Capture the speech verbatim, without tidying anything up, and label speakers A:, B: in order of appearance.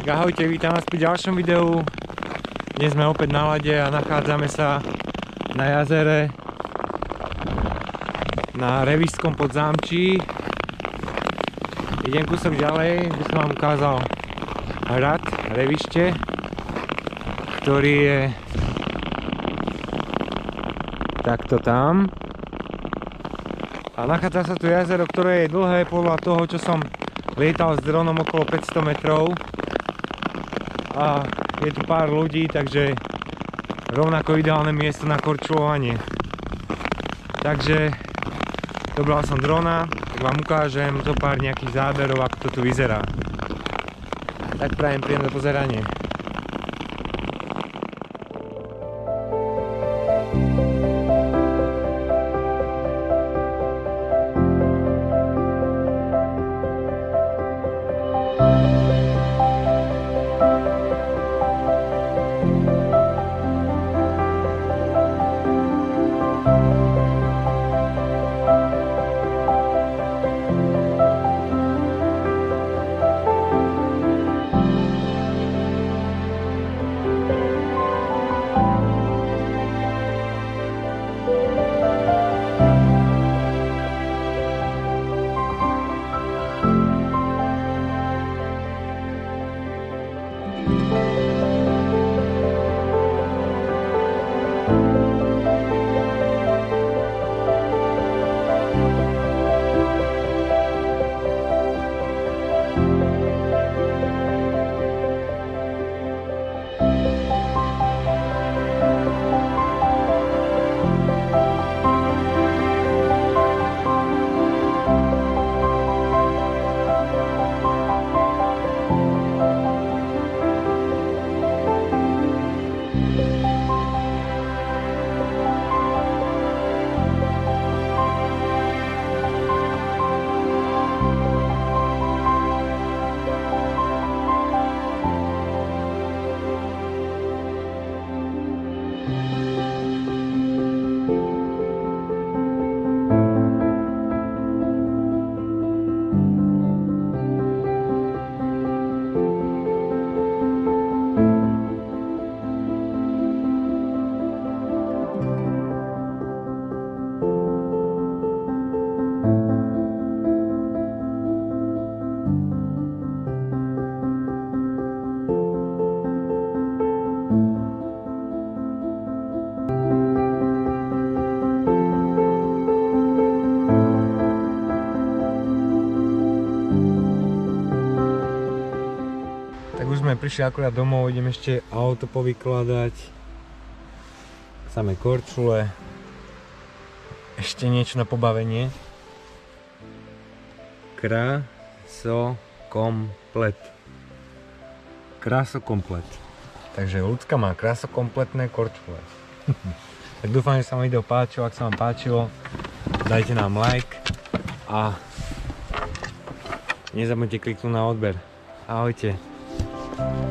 A: Ahojte, vítam vás pri ďalšom videu. Dnes sme opäť na lade a nachádzame sa na jazere na Revišskom Podzámčí. Idem kúsok ďalej, by som vám ukázal hrad Revište, ktorý je takto tam. A nachádza sa tu jazero, ktoré je dlhé podľa toho, čo som lietal s dronom, okolo päťsto metrov. A je tu pár ľudí, takže rovnako ideálne miesto na korčulovanie. Takže dobral som drona, tak vám ukážem zo pár nejakých záberov, ako to tu vyzerá. Tak prajem príjemné pozeranie. Prišli akurát domov, idem ešte auto povykladať, samé korčule, ešte niečo na pobavenie. Krásokomplet. Krásokomplet. Takže ľudská má krásokompletné korčule. Tak dúfam, že sa vám video páčilo. Ak sa vám páčilo, dajte nám like a nezabudnite kliknúť na odber. Ahojte.